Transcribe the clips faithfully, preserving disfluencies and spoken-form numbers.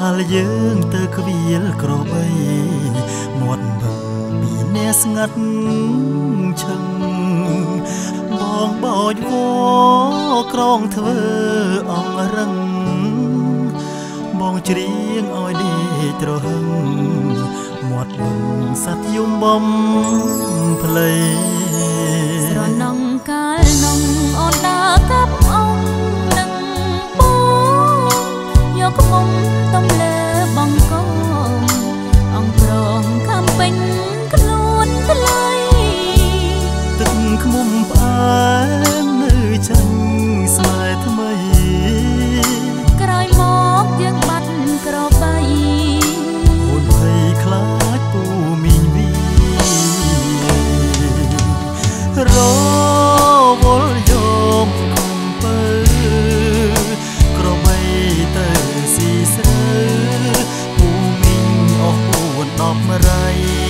លយើងទៅក្បៀលក្របីមាត់បឹងពីអ្នកស្ងាត់ឈឹងបងបោចវក្រងធ្វើអងរឹងបងច្រៀងឲ្យដេកត្រហឹងមាត់បឹងសត្វយំបំផ្លៃស្រណងកាលនំអូនដើរកាប់អងនឹងបងយកមុំទំលើបងកងអង្គប្រងខំពេញខ្លួនថ្លៃទឹកខ្មុំផ្អែមនៅចាញ់ស្នេហ៍ថ្មីក្រោយមកយើងបាត់ក្របីអូនភ័យខ្លាចពូមីងវីរវល់យមខំពើក្របីទៅស៊ីស្រូវពូមីងអស់ពួនដប់រៃ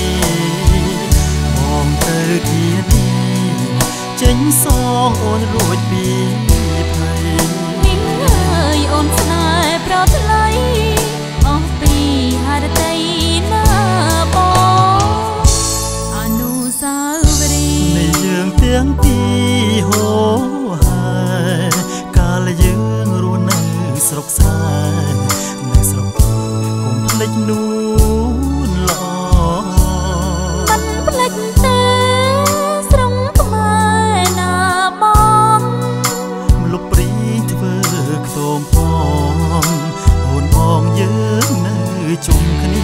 មកទៅធានីចេញសងអូនរួចពីភ័យមីងអើយអូនស្នេហ៍ប្រថ្លៃអស់ពីហរតីណាបងអនុស្សាវរីយ៍នៃយើងទាំងពីរហូរហើយកាលយើងរស់នៅស្រុកស្រែនៅស្រុកកុំភ្លេចនួនល្អមិនភ្លេចទេស្រុងខ្មែរណាបងមលុបព្រីធ្វើខ្ទមផងអូនបងយើងនៅជុំគ្នា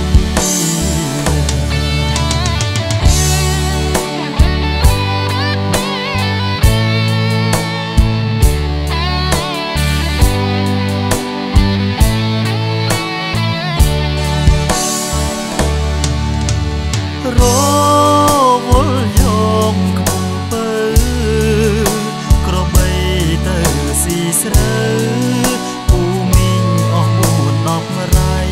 រវល់យមខ្មុំពើក្របីទៅស៊ីស្រូវពូមីងអស់ពួនដប់រៃ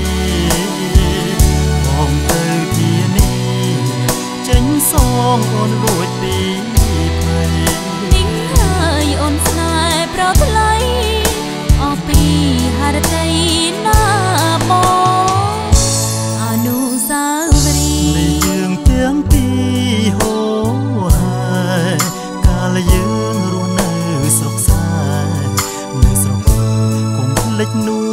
បងទៅធានីចេញសងអូនរួចពីភ័យមីងអើយអូនស្នេហ៍ប្រថ្លៃអស់ពីហរតីណាបងអនុស្សាវរីយ៍នៃយើងទាំងពីរហូរហើយកាលយើងរស់នៅស្រុកស្រែនៅស្រុកកុំភ្លេចនួ